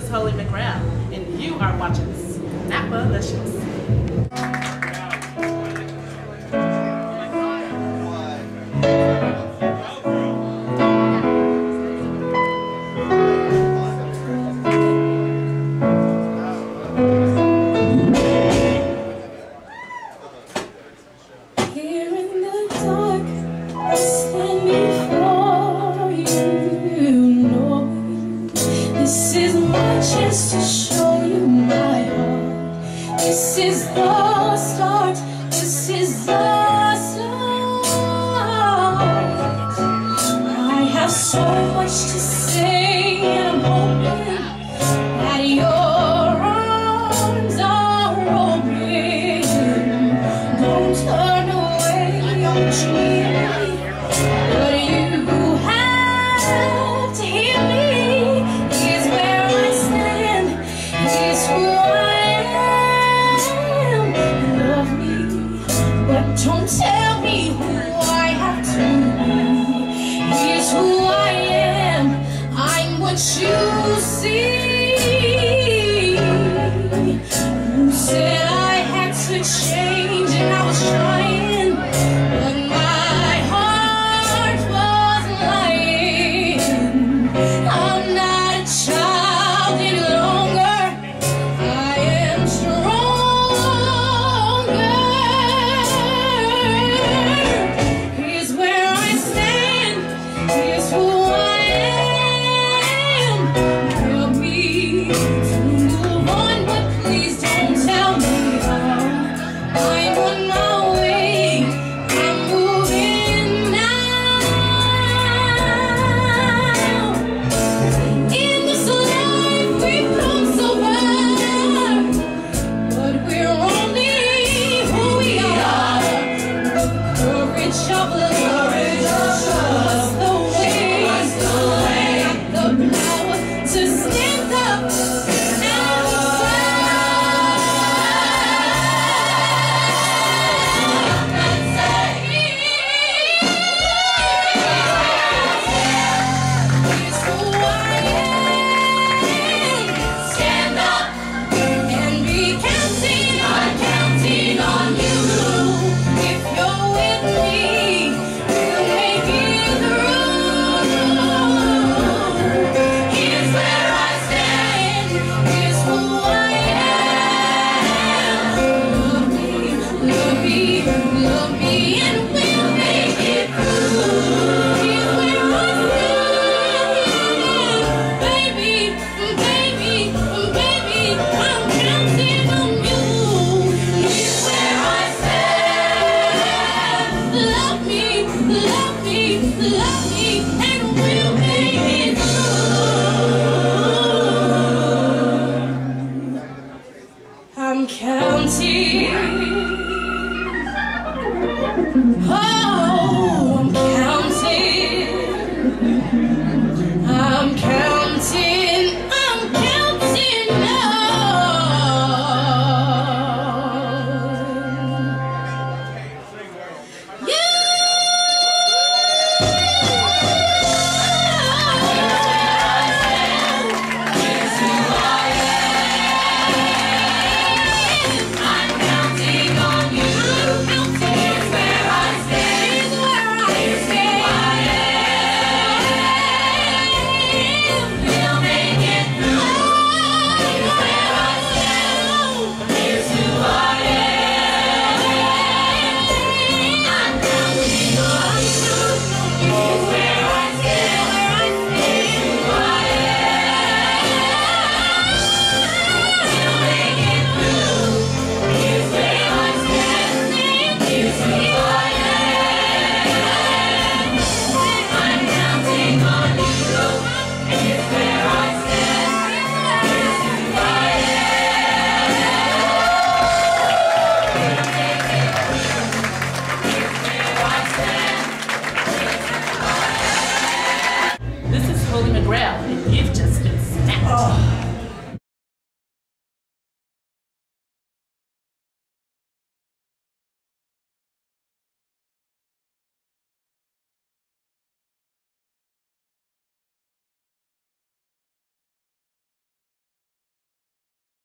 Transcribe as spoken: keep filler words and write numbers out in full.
Holy McGrail, and you are watching Snap-a-licious. Just to show you my heart. This is the start. This is the start. I have so much to say, and I'm hoping that your arms are open. Don't turn away, don't you hear me? But you have to hear me. Don't tell me who I have to be. Here's who I am. I'm what you see. You said I had to change, and I was trying, but my heart was lying. I'm not a child any longer. I am strong. Love me and